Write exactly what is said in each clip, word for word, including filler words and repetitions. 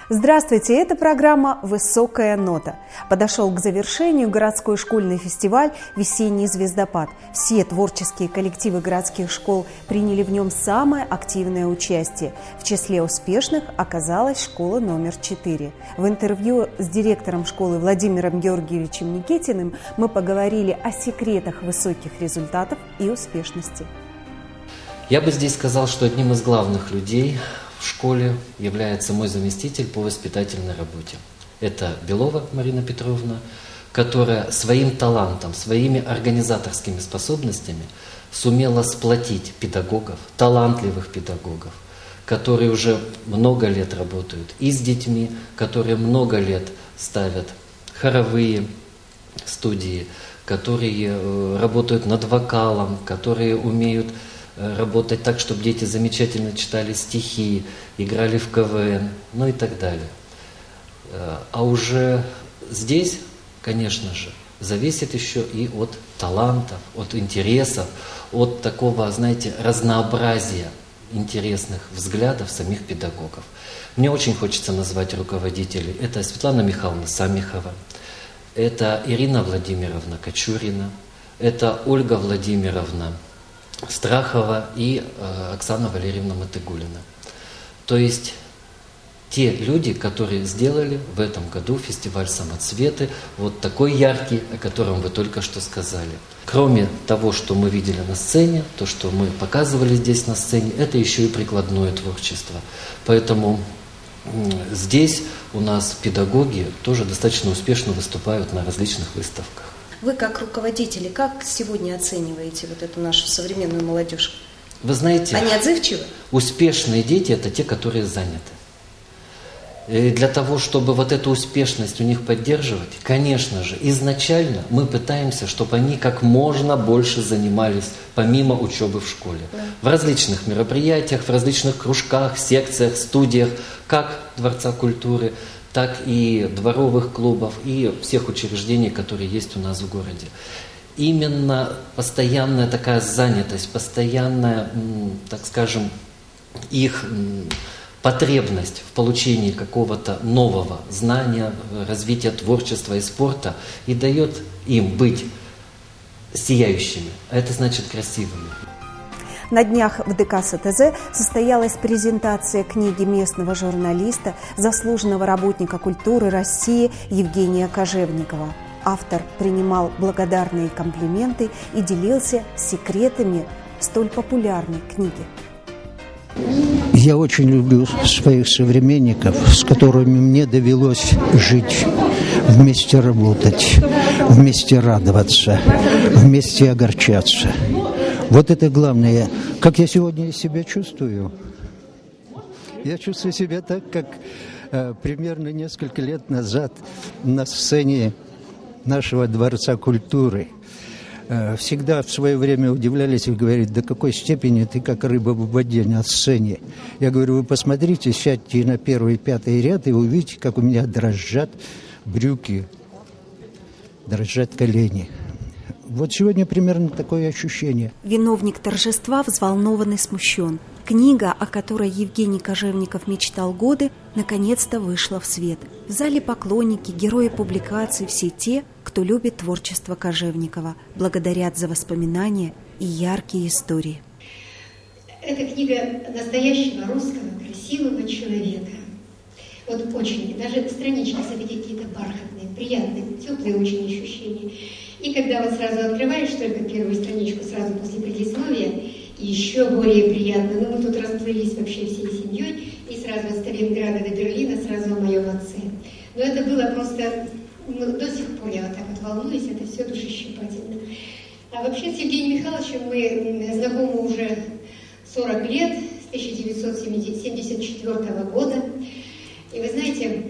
Здравствуйте, это программа «Высокая нота». Подошел к завершению городской школьный фестиваль «Весенний звездопад». Все творческие коллективы городских школ приняли в нем самое активное участие. В числе успешных оказалась школа номер четыре. В интервью с директором школы Владимиром Георгиевичем Никитиным мы поговорили о секретах высоких результатов и успешности. Я бы здесь сказал, что одним из главных людей в школе является мой заместитель по воспитательной работе. Это Белова Марина Петровна, которая своим талантом, своими организаторскими способностями сумела сплотить педагогов, талантливых педагогов, которые уже много лет работают и с детьми, которые много лет ставят хоровые студии, которые работают над вокалом, которые умеют работать так, чтобы дети замечательно читали стихи, играли в ка вэ эн, ну и так далее. А уже здесь, конечно же, зависит еще и от талантов, от интересов, от такого, знаете, разнообразия интересных взглядов самих педагогов. Мне очень хочется назвать руководителей. Это Светлана Михайловна Самихова, это Ирина Владимировна Кочурина, это Ольга Владимировна Страхова и э, Оксана Валерьевна Матыгулина. То есть те люди, которые сделали в этом году фестиваль «Самоцветы» вот такой яркий, о котором вы только что сказали. Кроме того, что мы видели на сцене, то, что мы показывали здесь на сцене, это еще и прикладное творчество. Поэтому э, здесь у нас педагоги тоже достаточно успешно выступают на различных выставках. Вы, как руководители, как сегодня оцениваете вот эту нашу современную молодежь? Вы знаете, они отзывчивы? Успешные дети – это те, которые заняты. И для того, чтобы вот эту успешность у них поддерживать, конечно же, изначально мы пытаемся, чтобы они как можно больше занимались помимо учебы в школе. Да. В различных мероприятиях, в различных кружках, секциях, студиях, как Дворца культуры, так и дворовых клубов, и всех учреждений, которые есть у нас в городе. Именно постоянная такая занятость, постоянная, так скажем, их потребность в получении какого-то нового знания, развития творчества и спорта и дает им быть сияющими, а это значит красивыми. На днях в дэ ка эс тэ зэ состоялась презентация книги местного журналиста, заслуженного работника культуры России Евгения Кожевникова. Автор принимал благодарные комплименты и делился секретами столь популярной книги. Я очень люблю своих современников, с которыми мне довелось жить, вместе работать, вместе радоваться, вместе огорчаться. Вот это главное. Как я сегодня себя чувствую? Я чувствую себя так, как э, примерно несколько лет назад на сцене нашего Дворца культуры. Э, всегда в свое время удивлялись и говорили, до какой степени ты как рыба в воде на сцене. Я говорю, вы посмотрите, сядьте на первый, пятый ряд и увидите, как у меня дрожат брюки, дрожат колени. Вот сегодня примерно такое ощущение. Виновник торжества взволнован и смущен. Книга, о которой Евгений Кожевников мечтал годы, наконец-то вышла в свет. В зале поклонники, герои публикаций, все те, кто любит творчество Кожевникова, благодарят за воспоминания и яркие истории. Это книга настоящего русского красивого человека. Вот очень, даже странички, смотрите, какие-то бархатные, приятные, теплые очень ощущения. И когда вот сразу открываешь только первую страничку, сразу после предисловия, еще более приятно. Ну, мы тут расплылись вообще всей семьей, и сразу от Сталинграда до Берлина, сразу о моем отце. Но это было просто, ну, до сих пор я вот так вот волнуюсь, это все душещипательно. А вообще с Евгением Михайловичем мы знакомы уже сорок лет, с тысяча девятьсот семьдесят четвёртого года. И вы знаете,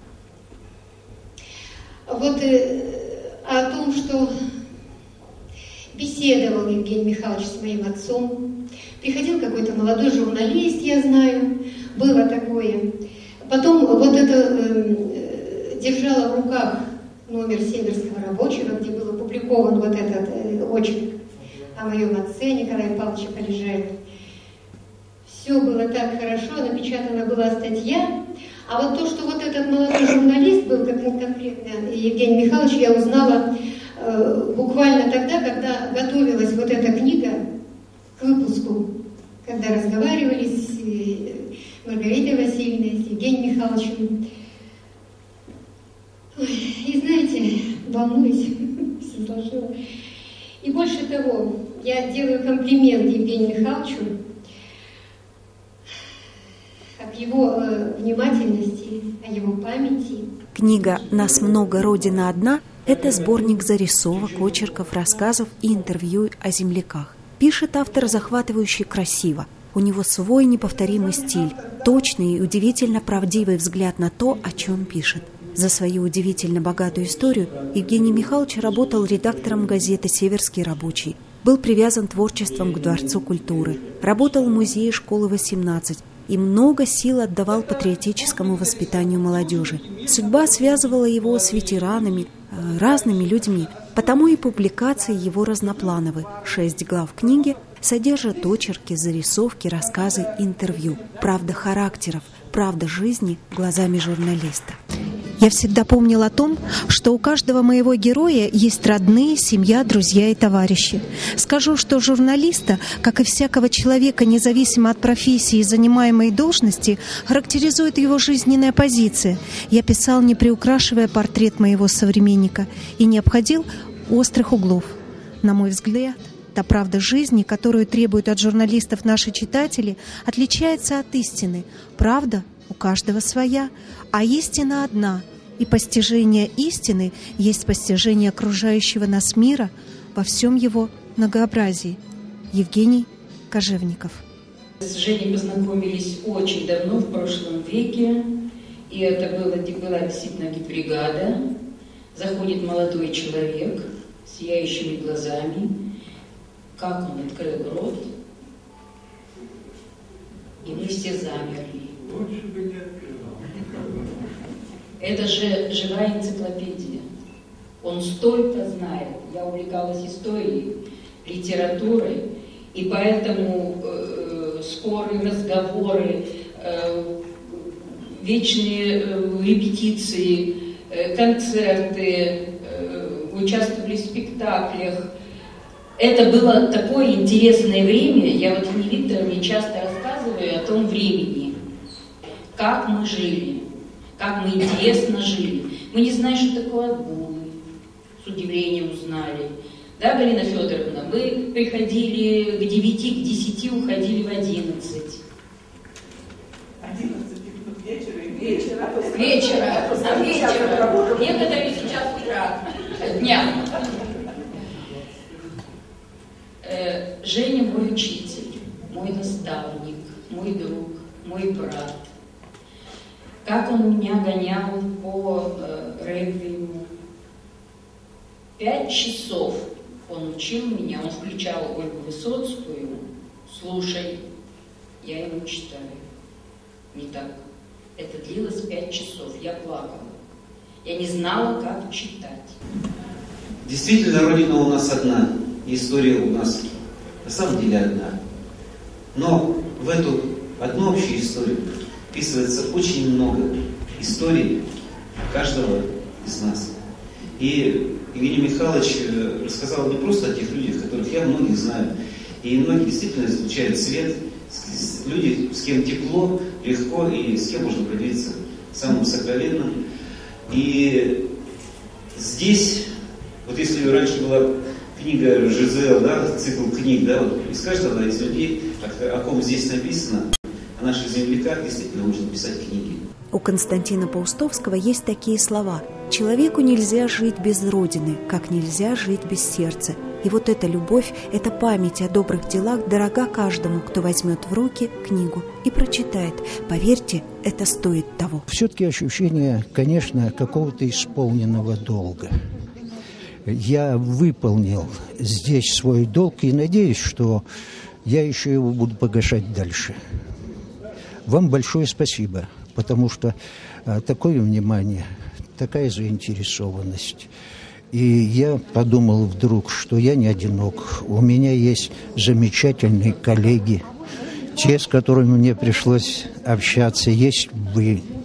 вот о том, что беседовал Евгений Михайлович с моим отцом. Приходил какой-то молодой журналист, я знаю, было такое. Потом вот это э, держала в руках номер Северского рабочего, где был опубликован вот этот э, очерк о моем отце Николае Павловиче Полежаеве. Все было так хорошо, напечатана была статья А вот то, что вот этот молодой журналист был, как конкретно Евгений Михайлович, я узнала э, буквально тогда, когда готовилась вот эта книга к выпуску, когда разговаривали с э, Маргаритой Васильевной, с Евгением Михайловичем. Ой, и знаете, волнуюсь, все сложила. И больше того, я делаю комплимент Евгению Михайловичу об его э, внимательности, о его памяти. Книга «Нас много, Родина одна» – это сборник зарисовок, очерков, рассказов и интервью о земляках. Пишет автор захватывающе красиво. У него свой неповторимый стиль, точный и удивительно правдивый взгляд на то, о чем пишет. За свою удивительно богатую историю Евгений Михайлович работал редактором газеты «Северский рабочий», был привязан творчеством к Дворцу культуры, работал в музее школы восемнадцать и много сил отдавал патриотическому воспитанию молодежи. Судьба связывала его с ветеранами, разными людьми, потому и публикации его разноплановы. Шесть глав книги содержат очерки, зарисовки, рассказы, интервью. Правда характеров, правда жизни глазами журналиста. Я всегда помнил о том, что у каждого моего героя есть родные, семья, друзья и товарищи. Скажу, что журналиста, как и всякого человека, независимо от профессии и занимаемой должности, характеризует его жизненная позиция. Я писал, не приукрашивая портрет моего современника, и не обходил острых углов. На мой взгляд, та правда жизни, которую требуют от журналистов наши читатели, отличается от истины. Правда у каждого своя, а истина одна. И постижение истины есть постижение окружающего нас мира во всем его многообразии. Евгений Кожевников. С Женей познакомились очень давно, в прошлом веке. И это было, была действительно гибригада. Заходит молодой человек с сияющими глазами. Как он открыл рот, и мы все замерли. Это же живая энциклопедия. Он столько знает. Я увлекалась историей, литературой, и поэтому э, споры, разговоры, э, вечные э, репетиции, э, концерты, э, участвовали в спектаклях. Это было такое интересное время. Я вот Нине Викторовне часто рассказываю о том времени, как мы жили, как мы интересно жили. Мы не знаем, что такое отгулы, с удивлением узнали. Да, Галина Федоровна, мы приходили к девяти, к десяти, уходили в одиннадцать. Одиннадцать вечера и вечера. Вечера, а вечера. Некоторые сейчас утра, дня. Женя мой учитель, мой наставник, мой друг, мой брат. Как он меня гонял по э, регбию. Пять часов он учил меня, он включал Ольгу Высоцкую. Слушай, я ему читаю. Не так. Это длилось пять часов. Я плакала. Я не знала, как читать. Действительно, Родина у нас одна. История у нас на самом деле одна. Но в эту одну общую историю вписывается очень много историй каждого из нас. И Евгений Михайлович рассказал не просто о тех людях, которых я многих знаю. И многие действительно излучают свет, люди, с кем тепло, легко и с кем можно поделиться самым сокровенным. И здесь, вот если раньше была книга Жизел, да, цикл книг, да, вот из каждого из людей, о, о ком здесь написано, о наших земляках, действительно можно писать книги. У Константина Паустовского есть такие слова: «Человеку нельзя жить без Родины, как нельзя жить без сердца». И вот эта любовь, эта память о добрых делах дорога каждому, кто возьмет в руки книгу и прочитает. Поверьте, это стоит того. Все-таки ощущение, конечно, какого-то исполненного долга. Я выполнил здесь свой долг и надеюсь, что я еще его буду погашать дальше. Вам большое спасибо, потому что а, такое внимание, такая заинтересованность. И я подумал вдруг, что я не одинок. У меня есть замечательные коллеги, те, с которыми мне пришлось общаться, есть вы.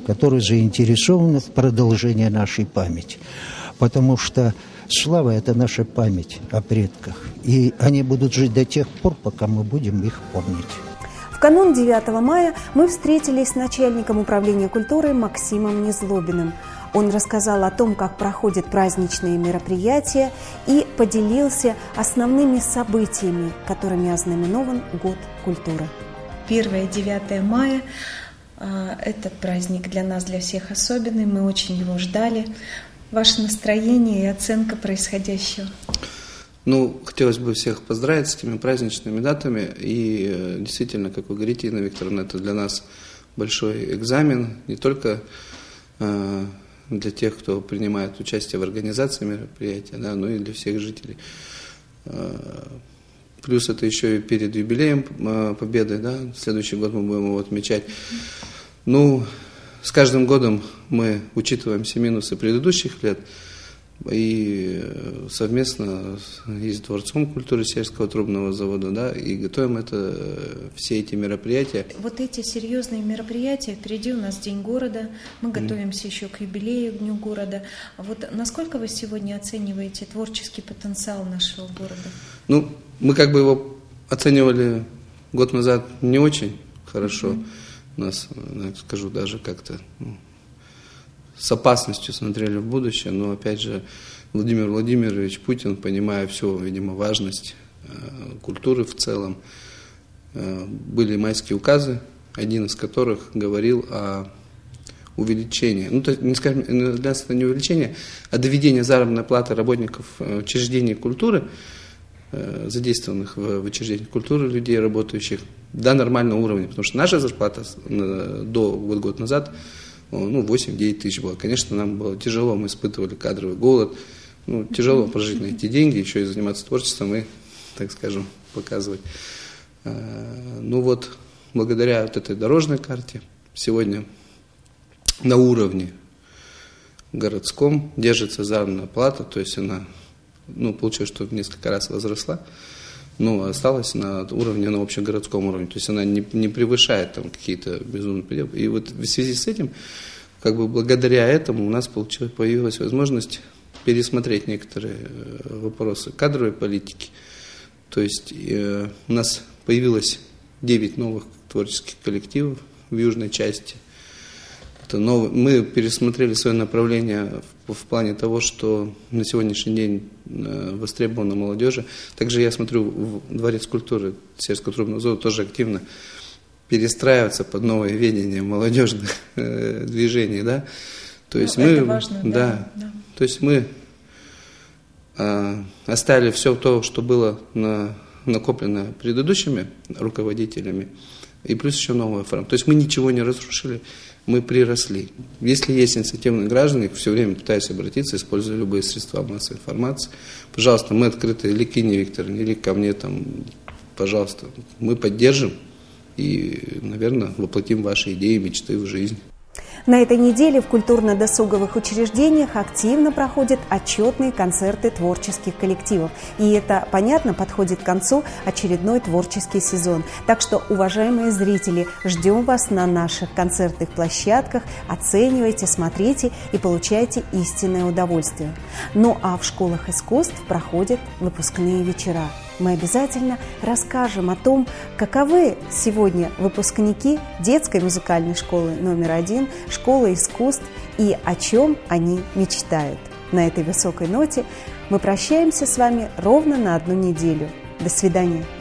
которые заинтересованы в продолжении нашей памяти. Потому что слава – это наша память о предках. И они будут жить до тех пор, пока мы будем их помнить. В канун девятого мая мы встретились с начальником управления культуры Максимом Незлобиным. Он рассказал о том, как проходят праздничные мероприятия, и поделился основными событиями, которыми ознаменован Год культуры. первое девятое мая – этот праздник для нас, для всех особенный. Мы очень его ждали. Ваше настроение и оценка происходящего? Ну, хотелось бы всех поздравить с этими праздничными датами. И действительно, как вы говорите, Инна Викторовна, это для нас большой экзамен. Не только э, для тех, кто принимает участие в организации мероприятия, да, но и для всех жителей. Э, плюс это еще и перед юбилеем э, Победы. Да, в следующий год мы будем его отмечать. Ну, с каждым годом мы учитываем все минусы предыдущих лет. И совместно и с Дворцом культуры Сельского трубного завода, да, и готовим это, все эти мероприятия. Вот эти серьезные мероприятия, впереди у нас День города, мы готовимся mm. еще к юбилею, к Дню города. Вот насколько вы сегодня оцениваете творческий потенциал нашего города? Ну, мы как бы его оценивали год назад не очень хорошо. Mm-hmm. У нас, я скажу, даже как-то... Ну, с опасностью смотрели в будущее, но, опять же, Владимир Владимирович Путин, понимая всю, видимо, важность э, культуры в целом, э, были майские указы, один из которых говорил о увеличении, ну, то, не скажем, для нас это не увеличение, а доведение заработной платы работников учреждений культуры, э, задействованных в, в учреждениях культуры людей, работающих, до нормального уровня, потому что наша зарплата э, до вот год назад ну, восемь-девять тысяч было. Конечно, нам было тяжело, мы испытывали кадровый голод. Ну, тяжело прожить на эти деньги, еще и заниматься творчеством и, так скажем, показывать. Ну вот, благодаря вот этой дорожной карте сегодня на уровне городском держится заработная плата, то есть она, ну, получилось, что в несколько раз возросла, но осталась на уровне, на общегородском уровне, то есть она не, не превышает там какие-то безумные пределы. И вот в связи с этим, как бы благодаря этому у нас получилось, появилась возможность пересмотреть некоторые вопросы кадровой политики. То есть э, у нас появилось девять новых творческих коллективов в южной части. Это новый, мы пересмотрели свое направление в, в плане того, что на сегодняшний день э, востребована молодежи. Также я смотрю, в Дворец культуры Сельского трубного завода тоже активно перестраиваться под новое видение молодежных э, движений, да. То есть ну, мы, это важно, да, да. да. То есть мы э, оставили все то, что было на, накоплено предыдущими руководителями, и плюс еще новая форма. То есть мы ничего не разрушили, мы приросли. Если есть инициативные граждане, все время пытаюсь обратиться, используя любые средства массовой информации. Пожалуйста, мы открыты или к Инне Викторовне, или ко мне, там, пожалуйста, мы поддержим и, наверное, воплотим ваши идеи, мечты в жизнь. На этой неделе в культурно-досуговых учреждениях активно проходят отчетные концерты творческих коллективов. И это, понятно, подходит к концу очередной творческий сезон. Так что, уважаемые зрители, ждем вас на наших концертных площадках. Оценивайте, смотрите и получайте истинное удовольствие. Ну а в школах искусств проходят выпускные вечера. Мы обязательно расскажем о том, каковы сегодня выпускники детской музыкальной школы номер один, школы искусств и о чем они мечтают. На этой высокой ноте мы прощаемся с вами ровно на одну неделю. До свидания.